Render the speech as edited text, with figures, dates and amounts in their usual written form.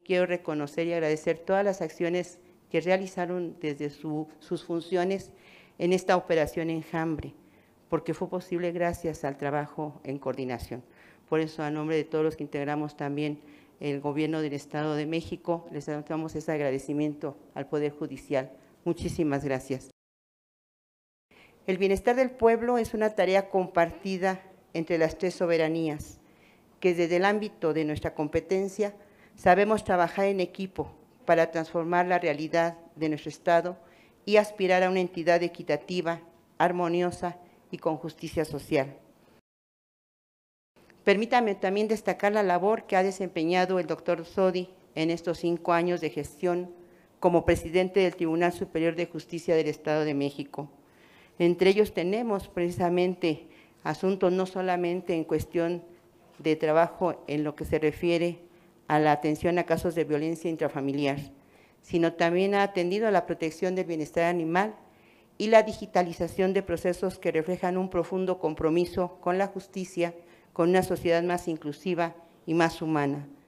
Quiero reconocer y agradecer todas las acciones que realizaron desde sus funciones en esta operación Enjambre, porque fue posible gracias al trabajo en coordinación. Por eso, a nombre de todos los que integramos también el Gobierno del Estado de México, les damos ese agradecimiento al Poder Judicial. Muchísimas gracias. El bienestar del pueblo es una tarea compartida entre las tres soberanías, que desde el ámbito de nuestra competencia sabemos trabajar en equipo para transformar la realidad de nuestro Estado y aspirar a una entidad equitativa, armoniosa y con justicia social. Permítame también destacar la labor que ha desempeñado el doctor Sodi en estos 5 años de gestión como presidente del Tribunal Superior de Justicia del Estado de México. Entre ellos tenemos precisamente asuntos no solamente en cuestión de trabajo en lo que se refiere a la atención a casos de violencia intrafamiliar, sino también ha atendido a la protección del bienestar animal y la digitalización de procesos que reflejan un profundo compromiso con la justicia, con una sociedad más inclusiva y más humana.